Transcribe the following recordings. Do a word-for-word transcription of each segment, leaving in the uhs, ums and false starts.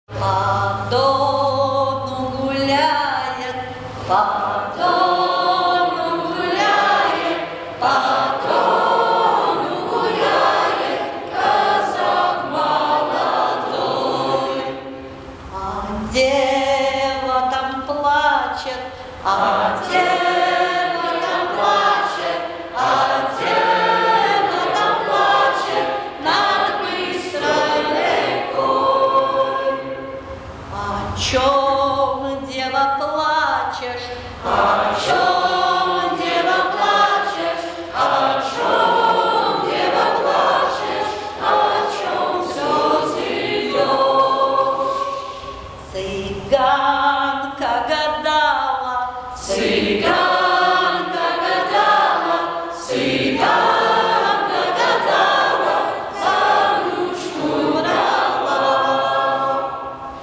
По дону гуляет, по дону гуляет, по дону гуляет казак молодой. А дева там плачет, а дева там плачет, а дева там плачет над быстрой рекой. О чем, дева, плачешь? О чем, дева, плачешь? О чем, дева, плачешь? О чем слезы льешь? Цыганка гадала, цыганка гадала, цыганка гадала, за ручку брала.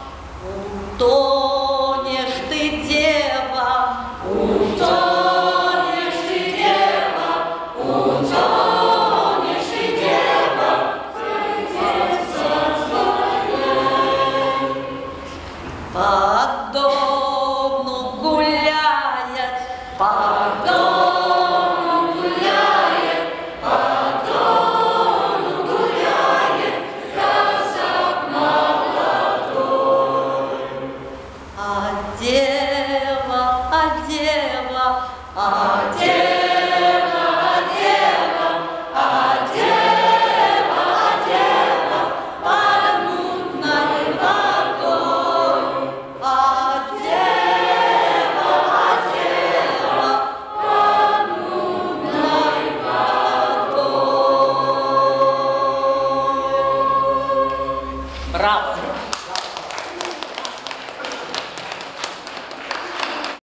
Утонешь ты, дева, утонешь ты, дева, утонешь ты, дева, придется своей. По дону гуляет, по дону гуляет, по дону гуляет казак молодой. А дева, а дева, а дева, а дева, а дева, а дева, под мутной водой. А дева, а дева, под мутной водой. Браво!